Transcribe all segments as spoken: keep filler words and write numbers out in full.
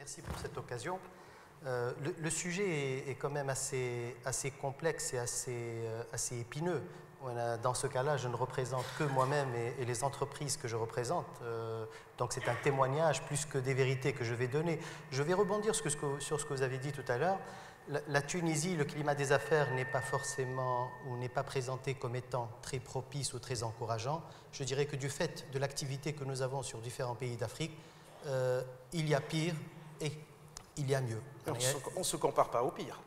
Merci pour cette occasion. Euh, le, le sujet est, est quand même assez, assez complexe et assez, euh, assez épineux. Voilà, dans ce cas-là, je ne représente que moi-même et, et les entreprises que je représente. Euh, donc c'est un témoignage plus que des vérités que je vais donner. Je vais rebondir sur ce que, sur ce que vous avez dit tout à l'heure. La, la Tunisie, le climat des affaires n'est pas forcément ou n'est pas présenté comme étant très propice ou très encourageant. Je dirais que du fait de l'activité que nous avons sur différents pays d'Afrique, euh, il y a pire et il y a mieux. On ne se compare pas au pire.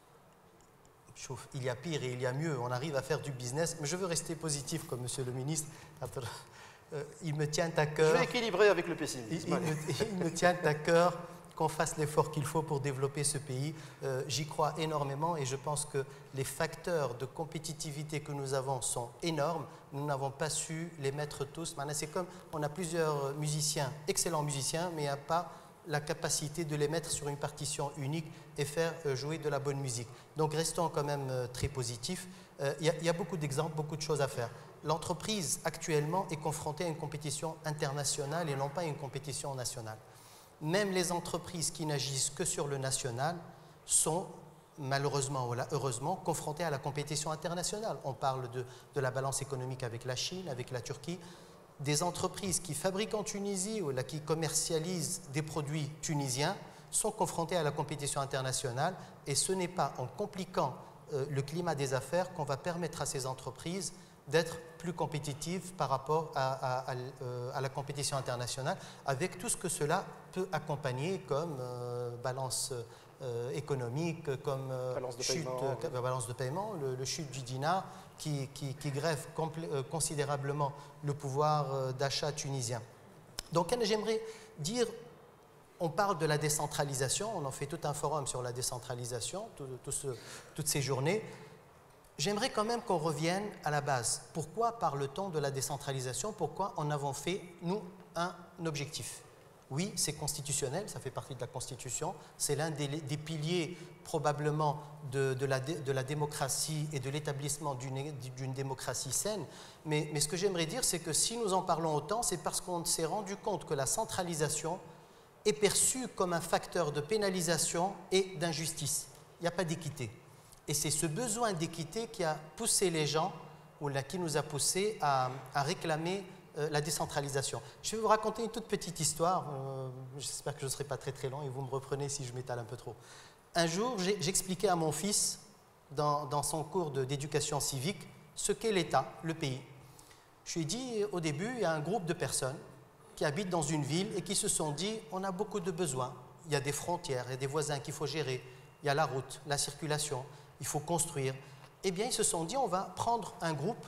Chauffe, il y a pire et il y a mieux. On arrive à faire du business. Mais je veux rester positif comme Monsieur le ministre. Euh, il me tient à cœur. Je vais équilibrer avec le pessimisme. Il, il, me, il me tient à cœur qu'on fasse l'effort qu'il faut pour développer ce pays. Euh, J'y crois énormément et je pense que les facteurs de compétitivité que nous avons sont énormes. Nous n'avons pas su les mettre tous. C'est comme on a plusieurs musiciens, excellents musiciens, mais il n'y a pas la capacité de les mettre sur une partition unique et faire jouer de la bonne musique. Donc restons quand même très positifs. Euh, il, y a, il y a beaucoup d'exemples, beaucoup de choses à faire. L'entreprise actuellement est confrontée à une compétition internationale et non pas à une compétition nationale. Même les entreprises qui n'agissent que sur le national sont malheureusement ou heureusement confrontées à la compétition internationale. On parle de, de la balance économique avec la Chine, avec la Turquie. Des entreprises qui fabriquent en Tunisie ou là, qui commercialisent des produits tunisiens sont confrontées à la compétition internationale et ce n'est pas en compliquant euh, le climat des affaires qu'on va permettre à ces entreprises d'être plus compétitives par rapport à, à, à, euh, à la compétition internationale avec tout ce que cela peut accompagner comme euh, balance euh, économique, comme euh, balance, de chute, paiement, euh, oui. balance de paiement, le, le chute du dinar qui, qui, qui greffe euh, considérablement le pouvoir euh, d'achat tunisien. Donc j'aimerais dire, on parle de la décentralisation, on en fait tout un forum sur la décentralisation, tout, tout ce, toutes ces journées. J'aimerais quand même qu'on revienne à la base. Pourquoi parle-t-on de la décentralisation? Pourquoi en avons fait, nous, un objectif? Oui, c'est constitutionnel, ça fait partie de la Constitution. C'est l'un des, des piliers, probablement, de, de, la, de la démocratie et de l'établissement d'une d'une démocratie saine. Mais, mais ce que j'aimerais dire, c'est que si nous en parlons autant, c'est parce qu'on s'est rendu compte que la centralisation est perçue comme un facteur de pénalisation et d'injustice. Il n'y a pas d'équité. Et c'est ce besoin d'équité qui a poussé les gens, ou là, qui nous a poussé à, à réclamer euh, la décentralisation. Je vais vous raconter une toute petite histoire. Euh, J'espère que je ne serai pas très très long et vous me reprenez si je m'étale un peu trop. Un jour, j'expliquais à mon fils, dans, dans son cours d'éducation civique, ce qu'est l'État, le pays. Je lui ai dit, au début, il y a un groupe de personnes qui habitent dans une ville et qui se sont dit, on a beaucoup de besoins. Il y a des frontières, il y a des voisins qu'il faut gérer, il y a la route, la circulation. Il faut construire. Eh bien, ils se sont dit, on va prendre un groupe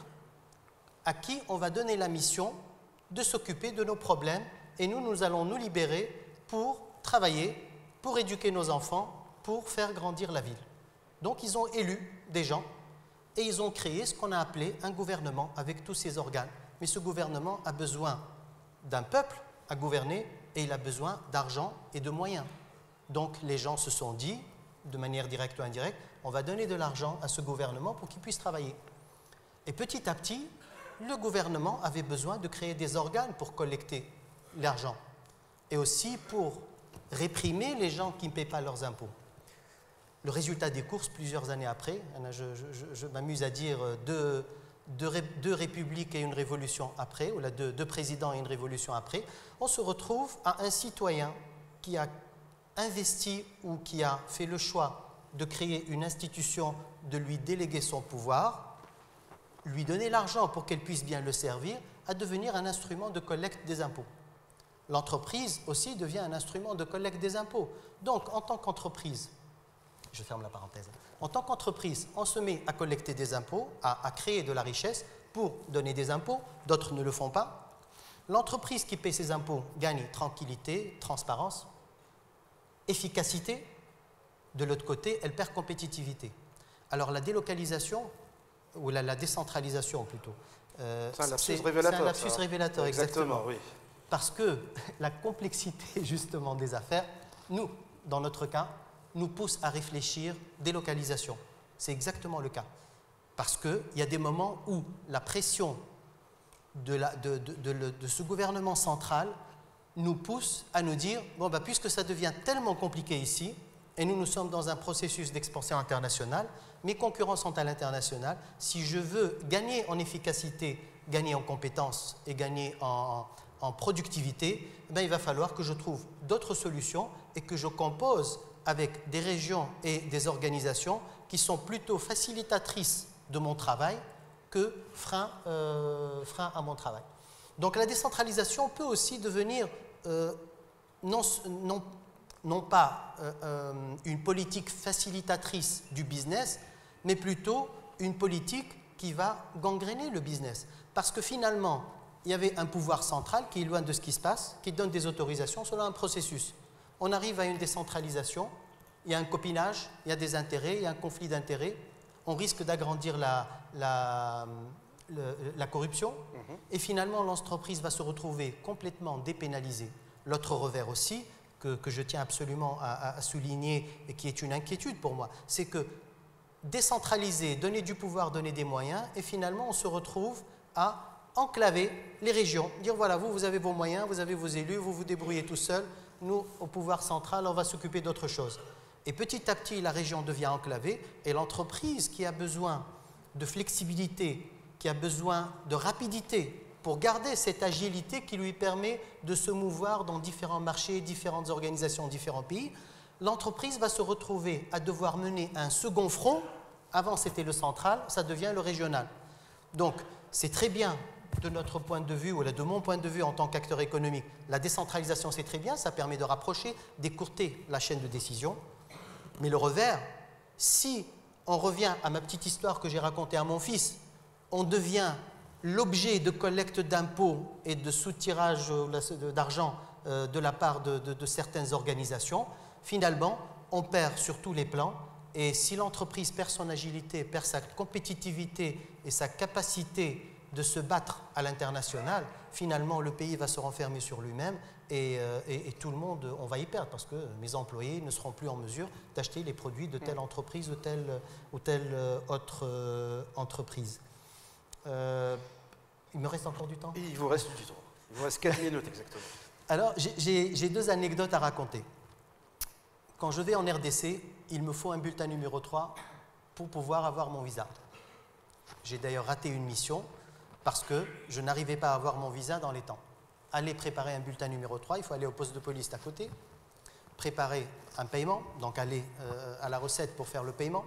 à qui on va donner la mission de s'occuper de nos problèmes et nous, nous allons nous libérer pour travailler, pour éduquer nos enfants, pour faire grandir la ville. Donc, ils ont élu des gens et ils ont créé ce qu'on a appelé un gouvernement avec tous ses organes. Mais ce gouvernement a besoin d'un peuple à gouverner et il a besoin d'argent et de moyens. Donc, les gens se sont dit, de manière directe ou indirecte, on va donner de l'argent à ce gouvernement pour qu'il puisse travailler. Et petit à petit, le gouvernement avait besoin de créer des organes pour collecter l'argent et aussi pour réprimer les gens qui ne paient pas leurs impôts. Le résultat des courses, plusieurs années après, je, je, je m'amuse à dire deux, deux, deux républiques et une révolution après, ou là, deux, deux présidents et une révolution après, on se retrouve à un citoyen qui a investi ou qui a fait le choix de créer une institution, de lui déléguer son pouvoir, lui donner l'argent pour qu'elle puisse bien le servir, à devenir un instrument de collecte des impôts. L'entreprise aussi devient un instrument de collecte des impôts. Donc, en tant qu'entreprise, je ferme la parenthèse, en tant qu'entreprise, on se met à collecter des impôts, à, à créer de la richesse pour donner des impôts, d'autres ne le font pas. L'entreprise qui paie ses impôts gagne tranquillité, transparence, efficacité. De l'autre côté, elle perd compétitivité. Alors la délocalisation, ou la, la décentralisation plutôt, euh, c'est un lapsus révélateur. C'est un lapsus ça. révélateur, exactement. Exactement, oui. Parce que la complexité justement des affaires, nous, dans notre cas, nous pousse à réfléchir délocalisation. C'est exactement le cas. Parce qu'il y a des moments où la pression de, la, de, de, de, de ce gouvernement central nous pousse à nous dire, bon, bah, puisque ça devient tellement compliqué ici, et nous, nous sommes dans un processus d'expansion internationale, mes concurrents sont à l'international, si je veux gagner en efficacité, gagner en compétences et gagner en, en productivité, eh bien, il va falloir que je trouve d'autres solutions et que je compose avec des régions et des organisations qui sont plutôt facilitatrices de mon travail que freins euh, frein à mon travail. Donc la décentralisation peut aussi devenir euh, non, non, non pas euh, euh, une politique facilitatrice du business, mais plutôt une politique qui va gangréner le business. Parce que finalement, il y avait un pouvoir central qui est loin de ce qui se passe, qui donne des autorisations selon un processus. On arrive à une décentralisation, il y a un copinage, il y a des intérêts, il y a un conflit d'intérêts, on risque d'agrandir la, la, le, la corruption, mmh. et finalement l'entreprise va se retrouver complètement dépénalisée. L'autre revers aussi, que, que je tiens absolument à, à souligner et qui est une inquiétude pour moi, c'est que décentraliser, donner du pouvoir, donner des moyens, et finalement on se retrouve à enclaver les régions, dire voilà, vous, vous avez vos moyens, vous avez vos élus, vous vous débrouillez tout seul, nous, au pouvoir central, on va s'occuper d'autre chose. Et petit à petit, la région devient enclavée et l'entreprise qui a besoin de flexibilité, qui a besoin de rapidité pour garder cette agilité qui lui permet de se mouvoir dans différents marchés, différentes organisations, différents pays, l'entreprise va se retrouver à devoir mener un second front. Avant, c'était le central, ça devient le régional. Donc, c'est très bien de notre point de vue, ou de mon point de vue en tant qu'acteur économique. La décentralisation, c'est très bien, ça permet de rapprocher, d'écourter la chaîne de décision. Mais le revers, si on revient à ma petite histoire que j'ai racontée à mon fils, on devient l'objet de collecte d'impôts et de soutirage d'argent de la part de, de, de certaines organisations, finalement, on perd sur tous les plans. Et si l'entreprise perd son agilité, perd sa compétitivité et sa capacité de se battre à l'international, finalement, le pays va se renfermer sur lui-même et, euh, et, et tout le monde, on va y perdre parce que mes employés ne seront plus en mesure d'acheter les produits de telle entreprise ou telle, ou telle autre euh, entreprise. Euh, il me reste encore du temps ? Il vous reste du temps. Il vous reste quatre minutes exactement. Alors, j'ai deux anecdotes à raconter. Quand je vais en R D C, il me faut un bulletin numéro trois pour pouvoir avoir mon visa. J'ai d'ailleurs raté une mission parce que je n'arrivais pas à avoir mon visa dans les temps. Aller préparer un bulletin numéro trois, il faut aller au poste de police d'à côté, préparer un paiement, donc aller euh, à la recette pour faire le paiement.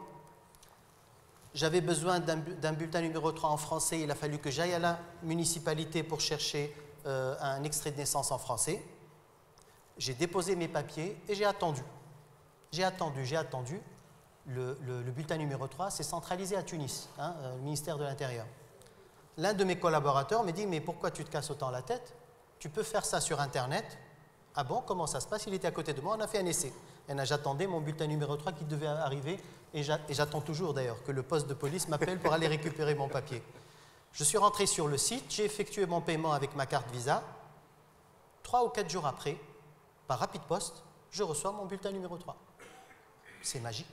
J'avais besoin d'un bulletin numéro trois en français, il a fallu que j'aille à la municipalité pour chercher euh, un extrait de naissance en français. J'ai déposé mes papiers et j'ai attendu. J'ai attendu, j'ai attendu. Le, le, le bulletin numéro trois, c'est centralisé à Tunis, hein, le ministère de l'Intérieur. L'un de mes collaborateurs me dit « Mais pourquoi tu te casses autant la tête? Tu peux faire ça sur Internet. » Ah bon, comment ça se passe? Il était à côté de moi, on a fait un essai. Et j'attendais mon bulletin numéro trois qui devait arriver, et j'attends toujours d'ailleurs que le poste de police m'appelle pour aller récupérer mon papier. Je suis rentré sur le site, j'ai effectué mon paiement avec ma carte Visa. Trois ou quatre jours après, par rapide poste, je reçois mon bulletin numéro trois. C'est magique.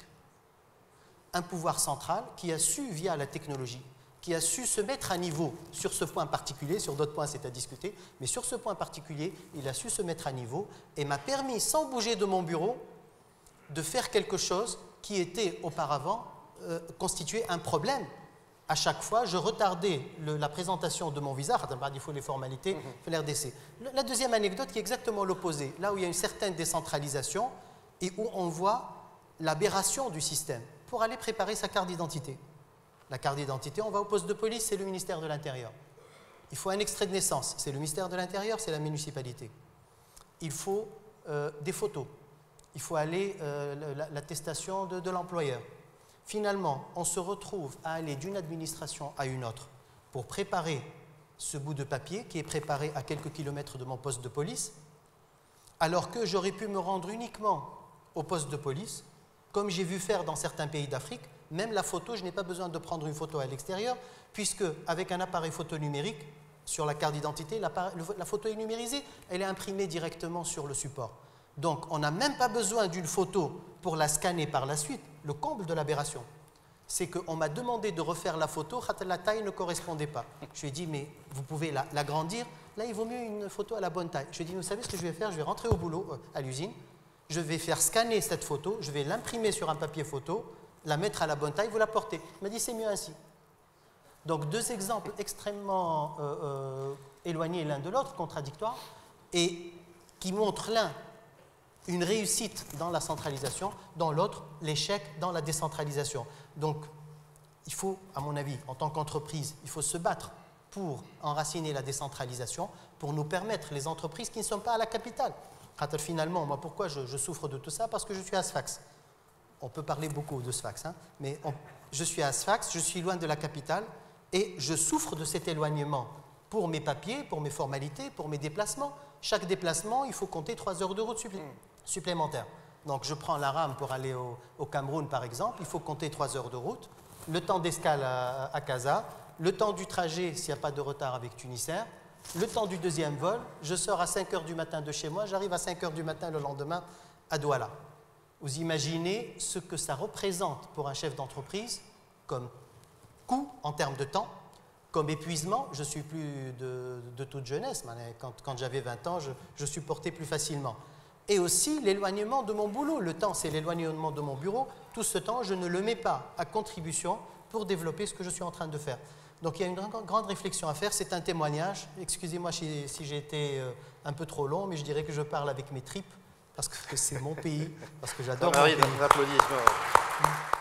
Un pouvoir central qui a su, via la technologie, qui a su se mettre à niveau sur ce point particulier, sur d'autres points c'est à discuter, mais sur ce point particulier, il a su se mettre à niveau et m'a permis, sans bouger de mon bureau, de faire quelque chose qui était auparavant euh, constitué un problème. À chaque fois, je retardais le, la présentation de mon visa, il faut les formalités, il faut l'R D C. La deuxième anecdote qui est exactement l'opposé, là où il y a une certaine décentralisation et où on voit l'aberration du système pour aller préparer sa carte d'identité. La carte d'identité, on va au poste de police, c'est le ministère de l'Intérieur. Il faut un extrait de naissance, c'est le ministère de l'Intérieur, c'est la municipalité. Il faut euh, des photos, il faut aller euh, l'attestation de, de l'employeur. Finalement, on se retrouve à aller d'une administration à une autre pour préparer ce bout de papier qui est préparé à quelques kilomètres de mon poste de police, alors que j'aurais pu me rendre uniquement au poste de police, comme j'ai vu faire dans certains pays d'Afrique. Même la photo, je n'ai pas besoin de prendre une photo à l'extérieur, puisque avec un appareil photo numérique, sur la carte d'identité, la, la photo est numérisée, elle est imprimée directement sur le support. Donc, on n'a même pas besoin d'une photo pour la scanner par la suite. Le comble de l'aberration, c'est qu'on m'a demandé de refaire la photo, la taille ne correspondait pas. Je lui ai dit, mais vous pouvez l'agrandir. là, il vaut mieux une photo à la bonne taille. Je lui ai dit, vous savez ce que je vais faire? Je vais rentrer au boulot, euh, à l'usine, je vais faire scanner cette photo, je vais l'imprimer sur un papier photo, la mettre à la bonne taille, vous la portez. Il m'a dit, c'est mieux ainsi. Donc, deux exemples extrêmement euh, euh, éloignés l'un de l'autre, contradictoires, et qui montrent l'un une réussite dans la centralisation, dans l'autre, l'échec dans la décentralisation. Donc, il faut, à mon avis, en tant qu'entreprise, il faut se battre pour enraciner la décentralisation, pour nous permettre, les entreprises qui ne sont pas à la capitale. Finalement, moi, pourquoi je, je souffre de tout ça? Parce que je suis à Sfax. On peut parler beaucoup de Sfax, hein, mais on, je suis à Sfax, je suis loin de la capitale, et je souffre de cet éloignement pour mes papiers, pour mes formalités, pour mes déplacements. Chaque déplacement, il faut compter trois heures de route supplé supplémentaires. Donc, je prends la rame pour aller au, au Cameroun, par exemple, il faut compter trois heures de route, le temps d'escale à, à Casa, le temps du trajet s'il n'y a pas de retard avec Tunisair, le temps du deuxième vol, je sors à cinq heures du matin de chez moi, j'arrive à cinq heures du matin le lendemain à Douala. Vous imaginez ce que ça représente pour un chef d'entreprise comme coût en termes de temps, comme épuisement. Je ne suis plus de, de toute jeunesse, quand, quand j'avais vingt ans, je, je supportais plus facilement. Et aussi l'éloignement de mon boulot. Le temps, c'est l'éloignement de mon bureau. Tout ce temps, je ne le mets pas à contribution pour développer ce que je suis en train de faire. Donc il y a une grande réflexion à faire. C'est un témoignage. Excusez-moi si, si j'ai été un peu trop long, mais je dirais que je parle avec mes tripes, parce que c'est mon pays, parce que j'adore mon pays. On applaudit.